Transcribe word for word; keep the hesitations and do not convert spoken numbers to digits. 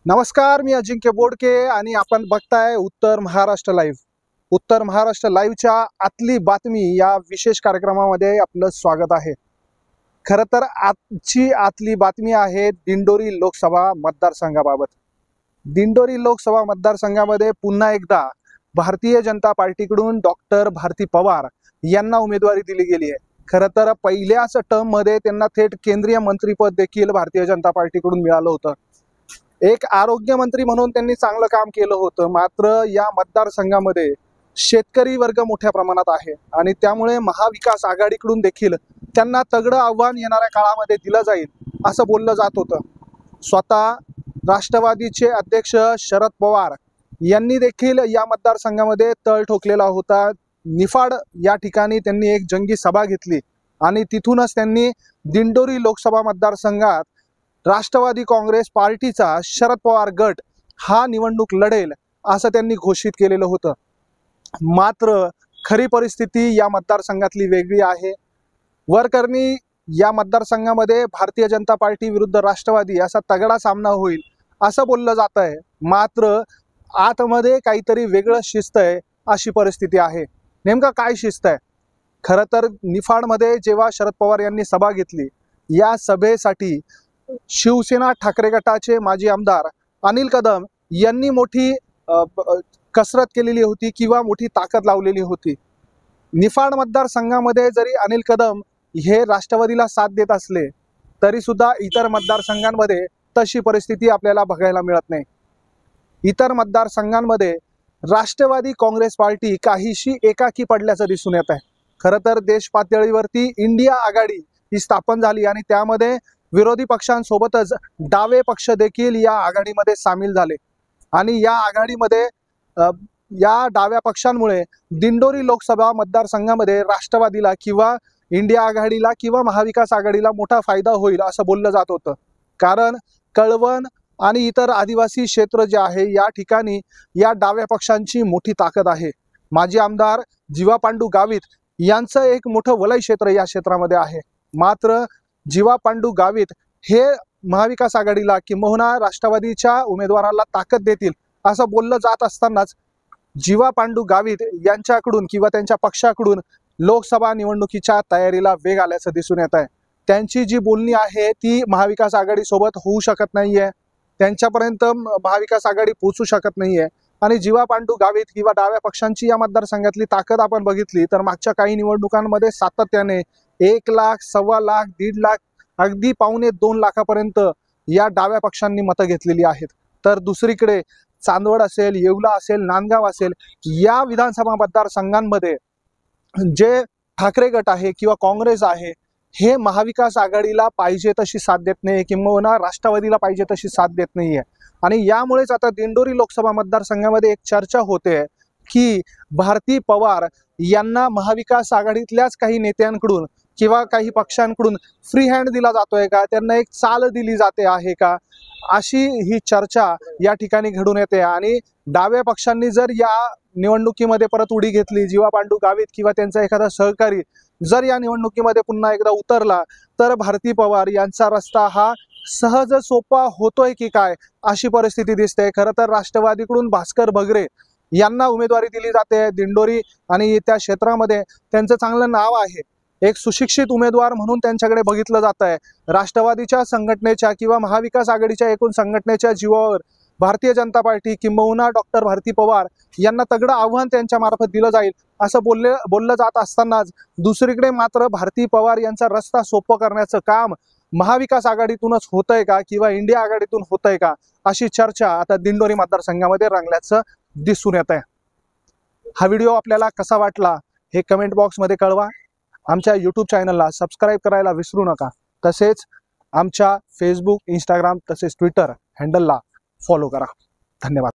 नमस्कार, मी अजिंक्य बोडके आणि आपण बघताय उत्तर महाराष्ट्र लाईव्ह. उत्तर महाराष्ट्र लाईव्हच्या आतली बातमी या विशेष कार्यक्रमामध्ये आपलं स्वागत आहे. खरं तर आजची आतली बातमी आहे दिंडोरी लोकसभा मतदारसंघाबाबत. दिंडोरी लोकसभा मतदारसंघामध्ये पुन्हा एकदा भारतीय जनता पार्टीकडून डॉक्टर भारती पवार यांना उमेदवारी दिली गेली आहे. खरं तर पहिल्याच टर्म मध्ये त्यांना थेट केंद्रीय मंत्रीपद देखील भारतीय जनता पार्टीकडून मिळालं होतं. एक आरोग्य मंत्री म्हणून त्यांनी चांगलं काम केलं होतं. मात्र या मतदारसंघामध्ये शेतकरी वर्ग मोठ्या प्रमाणात आहे आणि त्यामुळे महाविकास आघाडीकडून देखील त्यांना तगडं आव्हान येणाऱ्या काळामध्ये दिलं जाईल असं बोललं जात होतं. स्वतः राष्ट्रवादीचे अध्यक्ष शरद पवार यांनी देखील या मतदारसंघामध्ये तळ ठोकलेला होता. निफाड या ठिकाणी त्यांनी एक जंगी सभा घेतली आणि तिथूनच त्यांनी दिंडोरी लोकसभा मतदारसंघात राष्ट्रवादी काँग्रेस पार्टीचा शरद पवार गट हा निवडणूक लढेल असं त्यांनी घोषित केलेलं होतं. मात्र खरी परिस्थिती या मतदारसंघातली वेगळी आहे. वरकरणी या मतदारसंघामध्ये भारतीय जनता पार्टी विरुद्ध राष्ट्रवादी असा तगडा सामना होईल असं बोललं जात आहे. मात्र आतमध्ये काहीतरी वेगळं शिस्त आहे अशी परिस्थिती आहे. नेमका काय शिस्त आहे? खरं तर निफाडमध्ये जेव्हा शरद पवार यांनी सभा घेतली, या सभेसाठी शिवसेना ठाकरे गटाचे माजी आमदार अनिल कदम यांनी मोठी कसरत केलेली होती किंवा मोठी ताकद लावलेली होती. निफाड मतदारसंघामध्ये जरी अनिल कदम हे राष्ट्रवादीला साथ देत असले तरी सुद्धा इतर मतदारसंघांमध्ये तशी परिस्थिती आपल्याला बघायला मिळत नाही. इतर मतदारसंघांमध्ये राष्ट्रवादी काँग्रेस पार्टी काहीशी एकाकी पडल्याचं दिसून येत आहे. खरं तर देश पातळीवरती इंडिया आघाडी ही स्थापन झाली आणि त्यामध्ये विरोधी पक्षांसोबतच डावे पक्ष देखील या आघाडीमध्ये सामील झाले आणि या आघाडीमध्ये या डाव्या पक्षांमुळे दिंडोरी लोकसभा मतदारसंघामध्ये राष्ट्रवादीला किंवा इंडिया आघाडीला किंवा महाविकास आघाडीला मोठा फायदा होईल असं बोललं जात होतं. कारण कळवण आणि इतर आदिवासी क्षेत्र जे आहे या ठिकाणी या डाव्या पक्षांची मोठी ताकद आहे. माजी आमदार जीवा पांडू गावित यांचं एक मोठं वलय क्षेत्र या क्षेत्रामध्ये आहे. मात्र जीवा पांडू गावित हे महाविकास आघाडीला किंबहुना राष्ट्रवादीच्या उमेदवाराला ताकद देतील असं बोललं जात असतानाच जीवा पांडू गावित यांच्याकडून किंवा त्यांच्या पक्षाकडून लोकसभा निवडणुकीच्या तयारीला वेग आल्याचं दिसून येत आहे. त्यांची जी बोलणी आहे ती महाविकास आघाडी सोबत होऊ शकत नाहीये, त्यांच्यापर्यंत महाविकास आघाडी पोहोचू शकत नाहीये. आणि जीवा पांडू गावित किंवा डाव्या पक्षांची या मतदारसंघातली ताकद आपण बघितली तर मागच्या काही निवडणुकांमध्ये सातत्याने एक लाख सव्वा लाख दीड लाख अगदी पावणे दोन लाखापर्यंत या डाव्या पक्षांनी मतं घेतलेली आहेत. तर दुसरीकडे चांदवड असेल, येवला असेल, नांदगाव असेल या विधानसभा मतदारसंघांमध्ये जे ठाकरे गट आहे किंवा काँग्रेस आहे हे महाविकास आघाडीला पाहिजे तशी साथ देत नाही किंवा राष्ट्रवादीला पाहिजे तशी साथ देत नाहीये. आणि यामुळेच आता दिंडोरी लोकसभा मतदारसंघामध्ये एक चर्चा होते की भारती पवार यांना महाविकास आघाडीतल्याच काही नेत्यांकडून किंवा काही पक्षांकडून फ्री हँड दिला जातोय का, त्यांना एक चाल दिली जाते आहे का, अशी ही चर्चा या ठिकाणी घडून येते. आणि डाव्या पक्षांनी जर या निवडणुकीमध्ये परत उडी घेतली, जीवा पांडू गावित किंवा त्यांचा एखादा सहकारी जर या निवडणुकीमध्ये पुन्हा एकदा उतरला तर भारती पवार यांचा रस्ता हा सहज सोपा होतोय की काय अशी परिस्थिती दिसते. खरं तर राष्ट्रवादीकडून भास्कर भगरे यांना उमेदवारी दिली जाते. दिंडोरी आणि त्या क्षेत्रामध्ये त्यांचं चांगलं नाव आहे. एक सुशिक्षित उमेदवार म्हणून त्यांच्याकडे बघितलं जात आहे. राष्ट्रवादीच्या संघटनेच्या किंवा महाविकास आघाडीच्या एकूण संघटनेच्या जीवावर भारतीय जनता पार्टी किंबहुना डॉक्टर भारती पवार यांना तगडं आव्हान त्यांच्या मार्फत दिलं जाईल असं बोलले बोललं जात असतानाच दुसरीकडे मात्र भारती पवार यांचा रस्ता सोपं करण्याचं काम महाविकास आघाडीतूनच होतंय का किंवा इंडिया आघाडीतून होतंय का अशी चर्चा आता दिंडोरी मतदारसंघामध्ये रंगल्याचं दिसून येत आहे. हा व्हिडिओ आपल्याला कसा वाटला हे कमेंट बॉक्समध्ये कळवा. आमच्या यूट्यूब चॅनलला सबस्क्राईब करायला विसरू नका. तसेच आमच्या फेसबुक, इंस्टाग्राम तसेच ट्विटर हँडलला फॉलो करा. धन्यवाद.